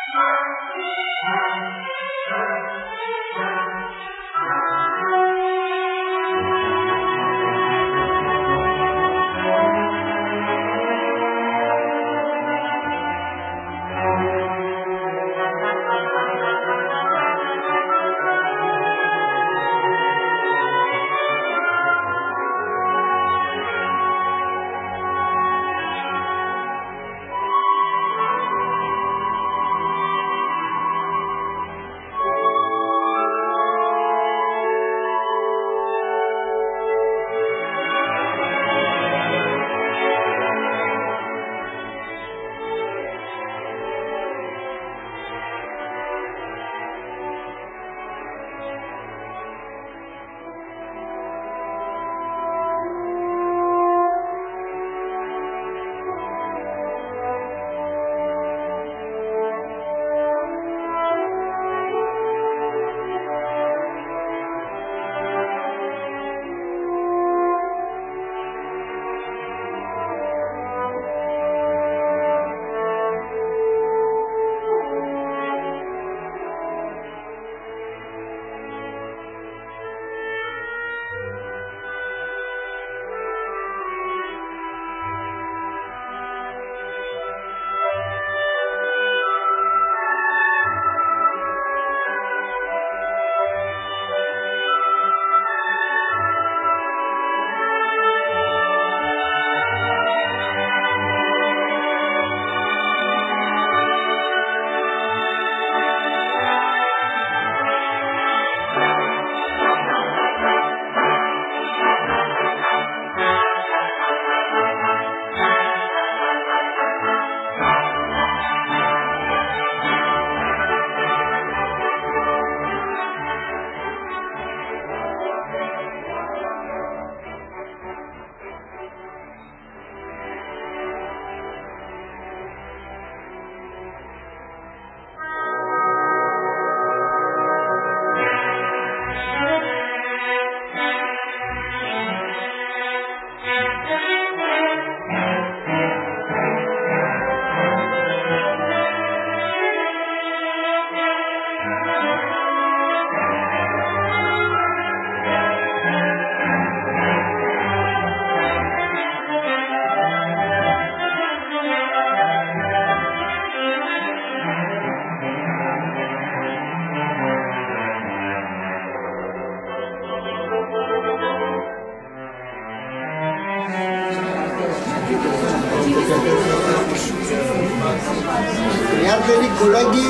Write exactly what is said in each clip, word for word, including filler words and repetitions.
Приятели, колеги,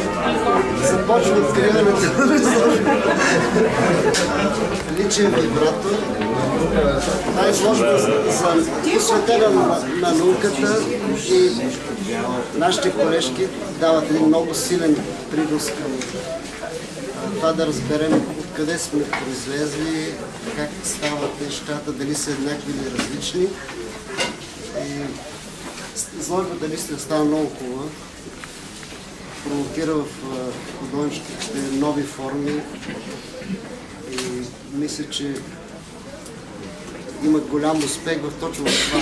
започва откриването на изложба. Личен вибратор. Това е изложба посветена на, на науката и нашите колежки дават един много силен принос към това да разберем откъде сме произлезли, как стават нещата, дали са еднакви или различни. И изложбата наистина става много хубава. Провокира в художествените нови форми и мисля, че има голям успех в точно това.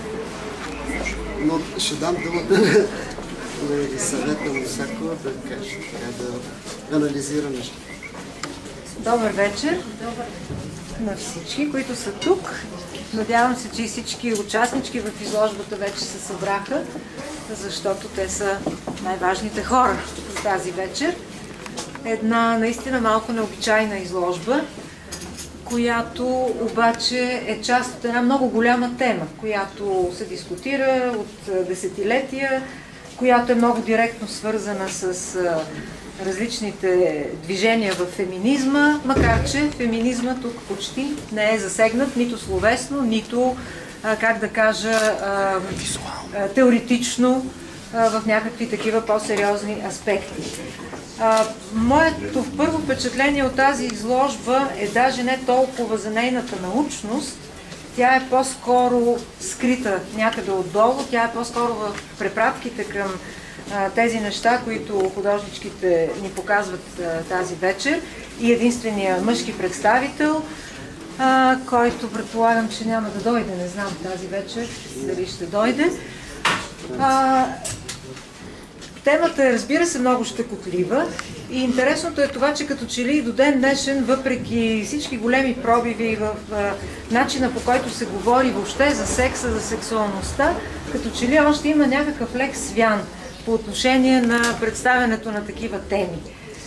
Но ще дам думата на Елисавета Мусакова да каже, да анализира неща. Добър вечер на всички, които са тук. Надявам се, че и всички участнички в изложбата вече се събраха, защото те са най-важните хора за тази вечер. Една наистина малко необичайна изложба, която обаче е част от една много голяма тема, която се дискутира от десетилетия, която е много директно свързана с различните движения в феминизма, макар че феминизма тук почти не е засегнат нито словесно, нито, как да кажа, теоретично в някакви такива по-сериозни аспекти. Моето първо впечатление от тази изложба е даже не толкова за нейната научност, тя е по-скоро скрита някъде отдолу, тя е по-скоро в препратките към тези неща, които художничките ни показват тази вечер и единствения мъжки представител, който предполагам, че няма да дойде, не знам тази вечер дали ще дойде. Темата е, разбира се, много щекотлива и интересното е това, че като че ли до ден днешен, въпреки всички големи пробиви в а, начина, по който се говори въобще за секса, за сексуалността, като че ли още има някакъв лек свян по отношение на представянето на такива теми.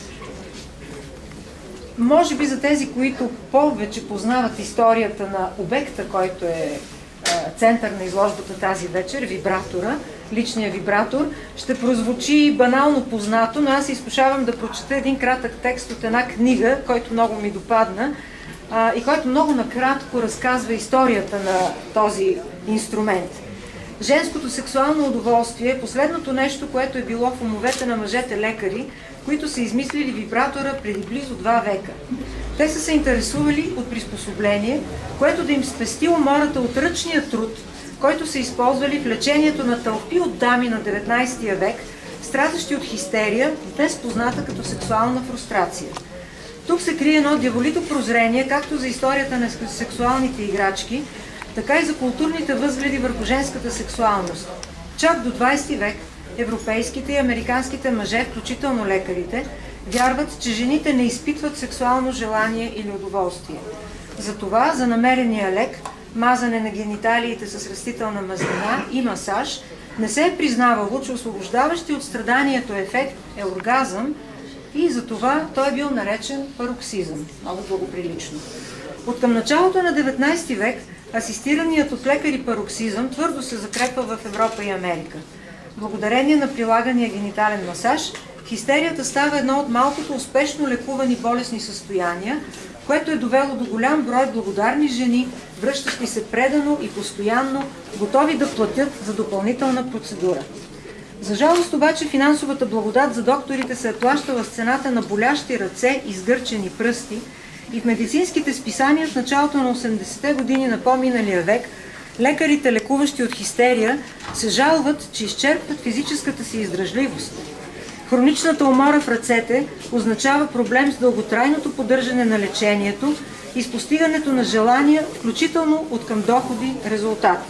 Може би за тези, които повече познават историята на обекта, който е център на изложбата тази вечер, вибратора, личния вибратор, ще прозвучи банално познато, но аз се изкушавам да прочета един кратък текст от една книга, който много ми допадна а, и който много накратко разказва историята на този инструмент. Женското сексуално удоволствие е последното нещо, което е било в умовете на мъжете лекари, които са измислили вибратора преди близо два века. Те са се интересували от приспособление, което да им спести умората от ръчния труд, който са използвали в лечението на тълпи от дами на деветнайсети век, страдащи от хистерия, днес позната като сексуална фрустрация. Тук се крие едно дяволито прозрение, както за историята на сексуалните играчки, така и за културните възгледи върху женската сексуалност. Чак до двайсети век европейските и американските мъже, включително лекарите, вярват, че жените не изпитват сексуално желание или удоволствие. Затова за намерения лек, мазане на гениталиите с растителна мазнина и масаж, не се е признавало, че освобождаващи от страданието ефект е оргазъм и затова той е бил наречен пароксизъм. Много благоприлично. От към началото на деветнайсети век асистираният от лекари пароксизъм твърдо се закрепва в Европа и Америка. Благодарение на прилагания генитален масаж, хистерията става едно от малкото успешно лекувани болесни състояния, което е довело до голям брой благодарни жени, връщащи се предано и постоянно, готови да платят за допълнителна процедура. За жалост обаче финансовата благодат за докторите се е плащала с цената на болящи ръце и сгърчени пръсти и в медицинските списания в началото на осемдесетте години на по-миналия век лекарите, лекуващи от хистерия, се жалват, че изчерпват физическата си издръжливост. Хроничната умора в ръцете означава проблем с дълготрайното поддържане на лечението и с постигането на желания, включително от към доходи, резултат.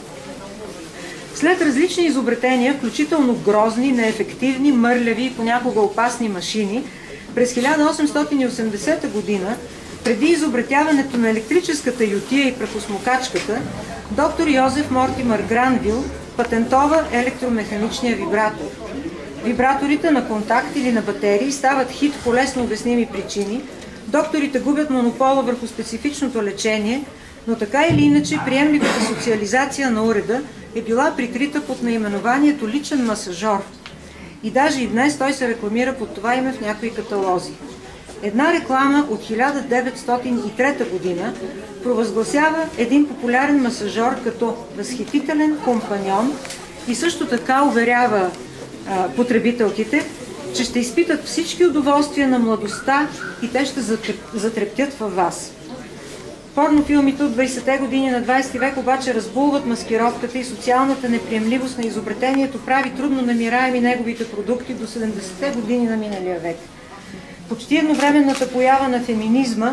След различни изобретения, включително грозни, неефективни, мърляви и понякога опасни машини, през хиляда осемстотин и осемдесета година, преди изобретяването на електрическата ютия и прахосмокачката, доктор Йозеф Мортимър Гранвил патентова електромеханичния вибратор. Вибраторите на контакт или на батерии стават хит по лесно обясними причини, докторите губят монопола върху специфичното лечение, но така или иначе приемливата социализация на уреда е била прикрита под наименованието личен масажор. И даже и днес той се рекламира под това име в някои каталози. Една реклама от хиляда деветстотин и трета година провъзгласява един популярен масажор като възхитителен компаньон и също така уверява а, потребителките, че ще изпитат всички удоволствия на младостта и те ще затрептят във вас. Порнофилмите от двайсетте години на двайсети век обаче разбулват маскировката и социалната неприемливост на изобретението прави трудно намираеми неговите продукти до седемдесетте години на миналия век. Почти едновременната поява на феминизма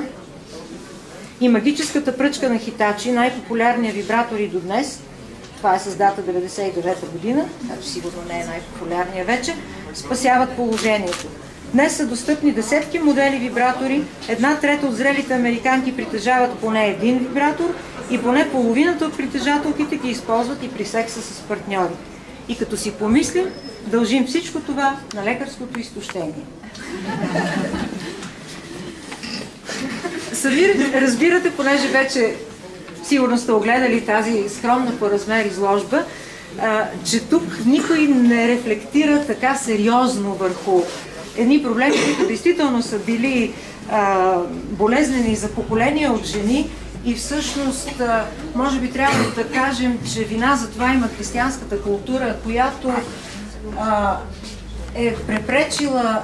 и магическата пръчка на Хитачи, най-популярният вибратор и до днес, това е с дата деветдесет и девета година, значи сигурно не е най-популярният вече, спасяват положението. Днес са достъпни десетки модели вибратори, една трета от зрелите американки притежават поне един вибратор и поне половината от притежателките ги използват и при секса с партньори. И като си помислим, дължим всичко това на лекарското изтощение. Сами разбирате, понеже вече сигурно сте огледали тази скромна по размер изложба, а, че тук никой не рефлектира така сериозно върху едни проблеми, които действително са били а, болезнени за поколения от жени и всъщност а, може би трябва да кажем, че вина за това има християнската култура, която а, е препречила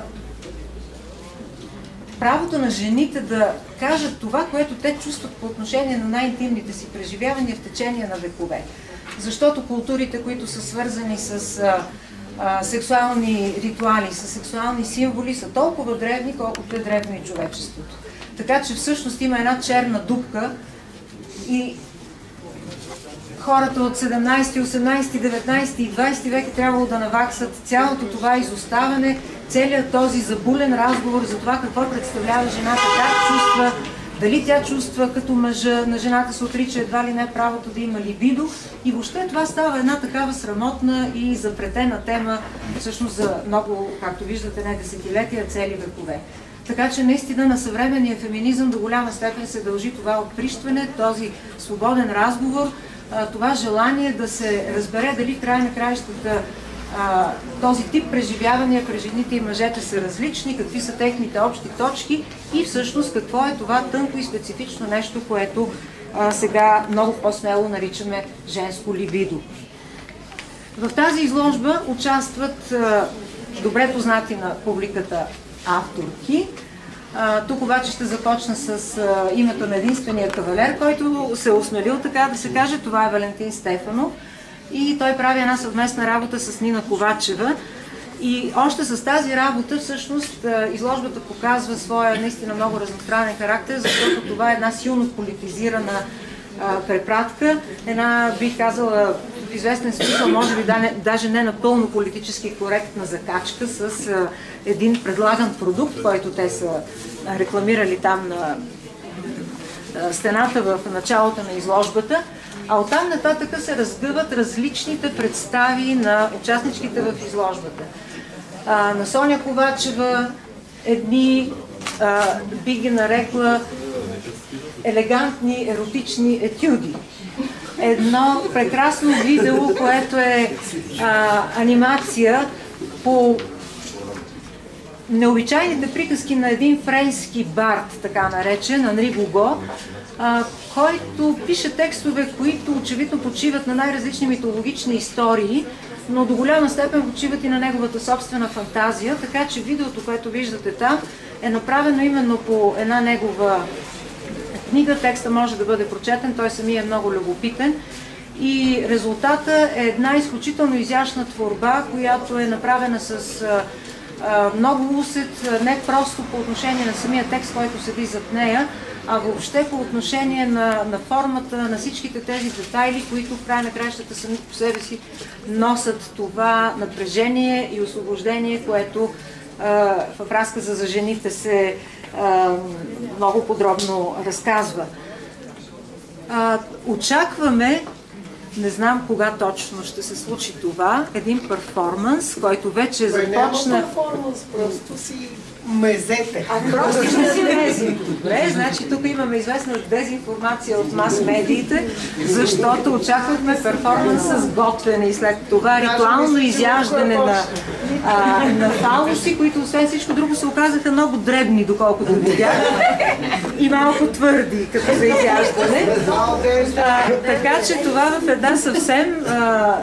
правото на жените да кажат това, което те чувстват по отношение на най-интимните си преживявания в течение на векове. Защото културите, които са свързани с а, а, сексуални ритуали, с сексуални символи, са толкова древни, колкото е древно и човечеството. Така че всъщност има една черна дупка и хората от седемнайсети, осемнайсети, деветнайсети и двайсети век е трябвало да наваксат цялото това изоставане, целият този забулен разговор за това какво представлява жената, как чувства, дали тя чувства като мъжа, на жената се отрича едва ли не правото да има либидо. И въобще това става една такава срамотна и запретена тема, всъщност за много, както виждате, не десетилетия, цели векове. Така че наистина на съвременния феминизъм до голяма степен се дължи това отприщване, този свободен разговор, това желание да се разбере дали в край на краищата този тип преживявания при жените и мъжете са различни, какви са техните общи точки и всъщност какво е това тънко и специфично нещо, което сега много по-смело наричаме женско либидо. В тази изложба участват добре познати на публиката авторки. А, тук обаче ще започна с а, името на единствения кавалер, който се е осмелил, така да се каже. Това е Валентин Стефанов. И той прави една съвместна работа с Нина Ковачева. И още с тази работа всъщност изложбата показва своя наистина много разностранен характер, защото това е една силно политизирана а, препратка. Една, бих казала, в известен смисъл, може би да не, даже не напълно политически коректна закачка с а, един предлаган продукт, който те са рекламирали там на а, стената в началото на изложбата. А оттам нататък се разгъват различните представи на участничките в изложбата. А, на Соня Ковачева едни а, би ги нарекла елегантни еротични етюди. Едно прекрасно видео, което е а, анимация по необичайните приказки на един френски бард, така наречен, Анри Гуго, а, който пише текстове, които очевидно почиват на най-различни митологични истории, но до голяма степен почиват и на неговата собствена фантазия, така че видеото, което виждате там, е направено именно по една негова книга. Текста може да бъде прочетен, той самия е много любопитен. И резултата е една изключително изящна творба, която е направена с а, а, много усет, не просто по отношение на самия текст, който седи зад нея, а въобще по отношение на, на формата, на всичките тези детайли, които в край на краищата сами по себе си носят това напрежение и освобождение, което а, в разказа за жените се а, много подробно разказва. А, очакваме, не знам кога точно ще се случи това, един перформанс, който вече започна... Няма перформанс, просто си мезете. А просто ще си мезим. Добре, значи тук имаме известна дезинформация от мас-медиите, защото очаквахме перформанс с готвене и след това ритуално изяждане на, а, на фалуси, които освен всичко друго се оказаха много дребни, доколкото видях, и малко твърди, като за изяждане. А, така че това в една съвсем а,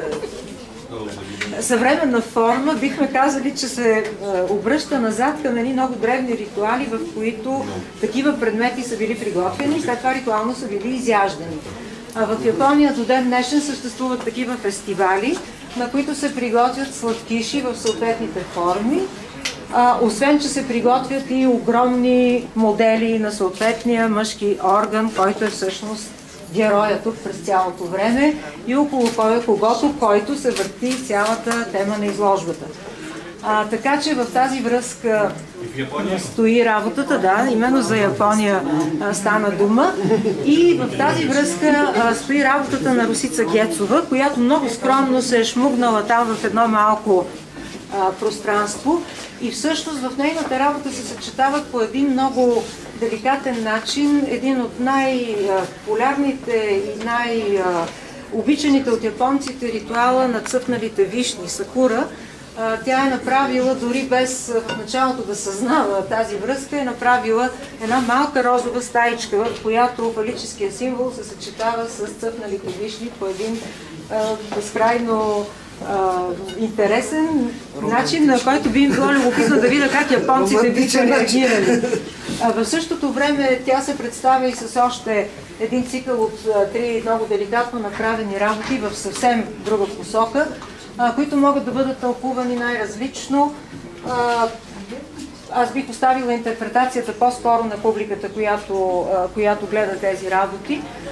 съвременна форма, бихме казали, че се е, обръща назад към едни много древни ритуали, в които такива предмети са били приготвени и след това ритуално са били изяждани. А в Япония до ден днешен съществуват такива фестивали, на които се приготвят сладкиши в съответните форми, а, освен че се приготвят и огромни модели на съответния мъжки орган, който е всъщност героя тук през цялото време и около когото, който се върти цялата тема на изложбата. А, така че в тази връзка стои работата, да, именно за Япония а, стана дума. И в тази връзка а, стои работата на Росица Гецова, която много скромно се е шмугнала там в едно малко а, пространство. И всъщност в нейната работа се съчетават по един много деликатен начин един от най-популярните и най-обичаните от японците ритуала на цъфналите вишни, сакура. Тя е направила, дори без в началото да съзнава тази връзка, е направила една малка розова стаичка, в която фалическия символ се съчетава с цъфналите вишни по един а, безкрайно Uh, интересен начин, на който би им било любопитно да видя как японците биха реагирали. Uh, в същото време тя се представя и с още един цикъл от uh, три много деликатно направени работи в съвсем друга посока, uh, които могат да бъдат тълкувани най-различно. Uh, аз бих оставила интерпретацията по-скоро на публиката, която, uh, която гледа тези работи.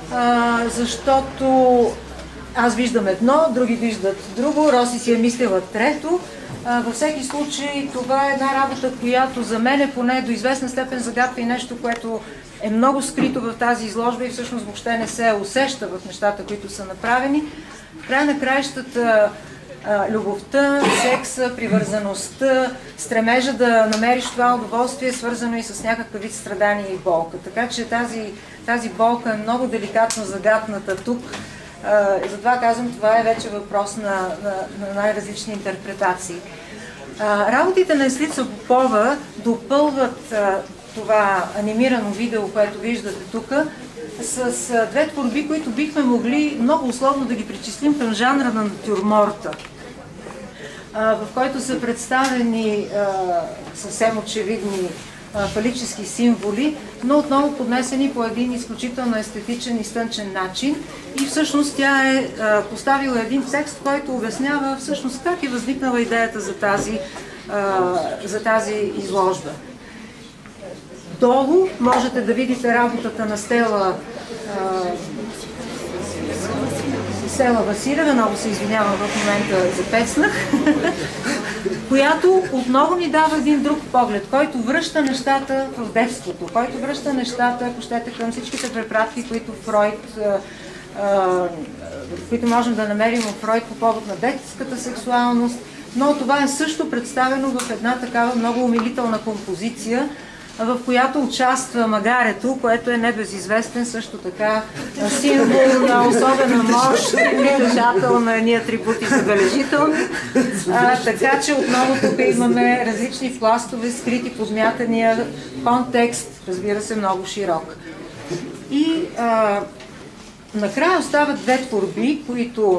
а, защото аз виждам едно, други виждат друго, Роси си е мислила трето. А, във всеки случай това е една работа, която за мен е поне до известна степен загадка и нещо, което е много скрито в тази изложба и всъщност въобще не се усеща в нещата, които са направени. В края на краищата любовта, секса, привързаността, стремежа да намериш това удоволствие е свързано и с някакъв вид страдание и болка. Така че тази, тази болка е много деликатно загатната тук. И затова казвам, това е вече въпрос на, на, на най-различни интерпретации. Работите на Еслица Попова допълват това анимирано видео, което виждате тук, с две творби, които бихме могли много условно да ги причислим към жанра на натюрморта, в който са представени съвсем очевидни фалически символи, но отново поднесени по един изключително естетичен и стънчен начин. И всъщност тя е поставила един текст, който обяснява всъщност как е възникнала идеята за тази, за тази изложба. Долу можете да видите работата на Стела Стела Василева, много се извинявам, в момента запецнах, която отново ни дава един друг поглед, който връща нещата в детството, който връща нещата, ако щете, към всичките препратки, които Фройд, които можем да намерим от Фройд по повод на детската сексуалност, но това е също представено в една такава много умилителна композиция, в която участва магарето, което е небезизвестен също така символ на особена мощ, притежател на едни атрибути забележителни. А, така че отново тук имаме различни пластове, скрити подмятания, контекст, разбира се, много широк. И а, накрая остават две творби, които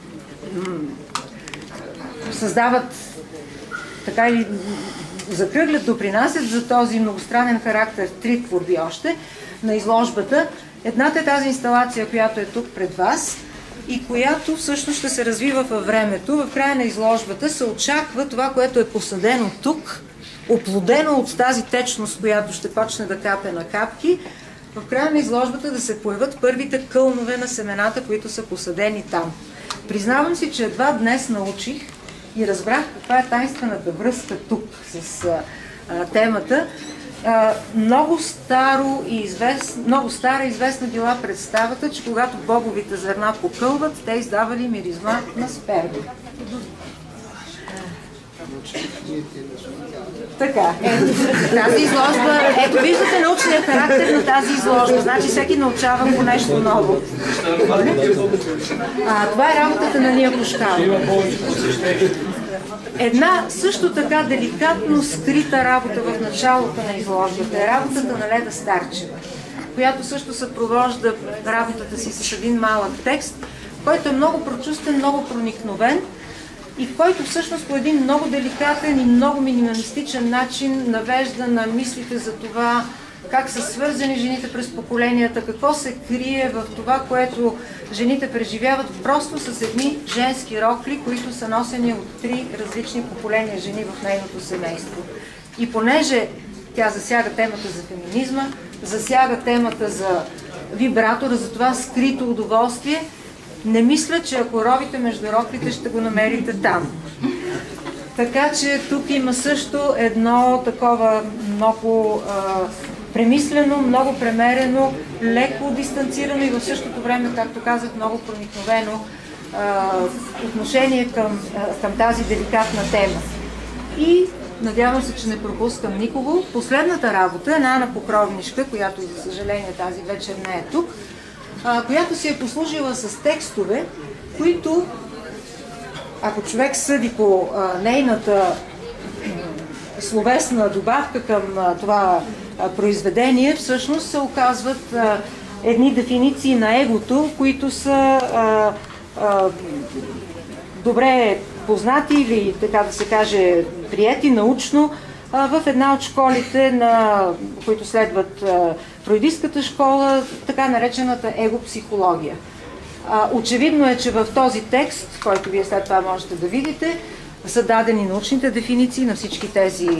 създават така или закръглят, допринасят за този многостранен характер три творби още на изложбата. Едната е тази инсталация, която е тук пред вас и която всъщност ще се развива във времето. В края на изложбата се очаква това, което е посадено тук, оплодено от тази течност, която ще почне да капе на капки, в края на изложбата да се появят първите кълнове на семената, които са посадени там. Признавам си, че едва днес научих и разбрах каква е тайнствената връзка тук с а, а, темата. А, много, старо и извест, много стара и известна била представата, че когато бобовите зърна покълват, те издавали миризма на сперма. Така, ето, тази изложба, ето виждате научния характер на тази изложба, значи всеки научава по нещо ново. А, това е работата на Ния Кошкалова. Една също така деликатно скрита работа в началото на изложбата е работата на Леда Старчева, която също съпровожда работата си с един малък текст, който е много прочувствен, много проникновен и който всъщност по един много деликатен и много минималистичен начин навежда на мислите за това как са свързани жените през поколенията, какво се крие в това, което жените преживяват просто с едни женски рокли, които са носени от три различни поколения жени в нейното семейство. И понеже тя засяга темата за феминизма, засяга темата за вибратора, за това скрито удоволствие, не мисля, че ако ровите между роклите, ще го намерите там. Така че тук има също едно такова много а, премислено, много премерено, леко дистанцирано и в същото време, както казах, много проникновено а, отношение към, а, към тази деликатна тема. И надявам се, че не пропускам никого. Последната работа е на Ана Покровнишка, която за съжаление тази вечер не е тук, а, която си е послужила с текстове, които, ако човек съди по а, нейната а, словесна добавка към а, това а, произведение, всъщност се оказват а, едни дефиниции на егото, които са а, а, добре познати или, така да се каже, приети научно а, в една от школите, на които следват а, фройдистката школа, така наречената егопсихология. А, очевидно е, че в този текст, който вие след това можете да видите, са дадени научните дефиниции на всички тези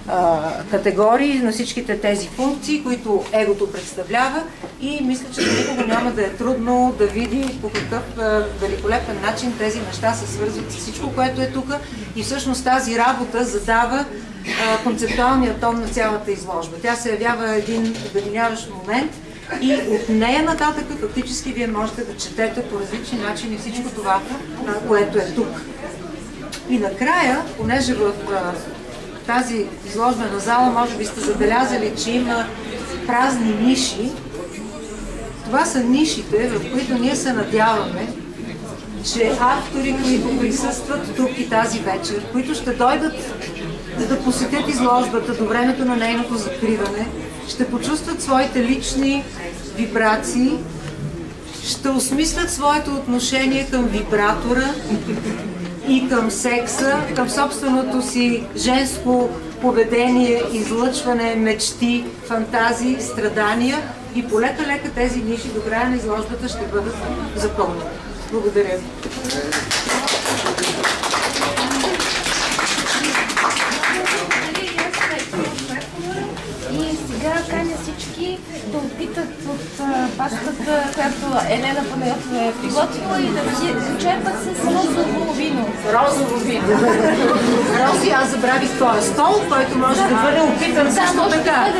а, категории, на всичките тези функции, които егото представлява, и мисля, че за никого няма да е трудно да види по какъв а, великолепен начин тези неща се свързват с всичко, което е тук, и всъщност тази работа задава а, концептуалния тон на цялата изложба. Тя се явява един обединяващ момент и от нея нататък фактически вие можете да четете по различни начини всичко това, а, което е тук. И накрая, понеже в а, тази изложбена зала може би сте забелязали, че има празни ниши, това са нишите, в които ние се надяваме, че автори, които присъстват тук и тази вечер, които ще дойдат да посетят изложбата до времето на нейното закриване, ще почувстват своите лични вибрации, ще осмислят своето отношение към вибратора и към секса, към собственото си женско поведение, излъчване, мечти, фантазии, страдания, и полека-лека тези ниши до края на изложбата ще бъдат запълнени. Благодаря ви. И сега каня всички да опитат от пастата, която Елена Панайотова е приготвила, и да почерпат с розово вино. Розово вино. Рози, аз забравих твоя стол, който може да бъде опитан също така.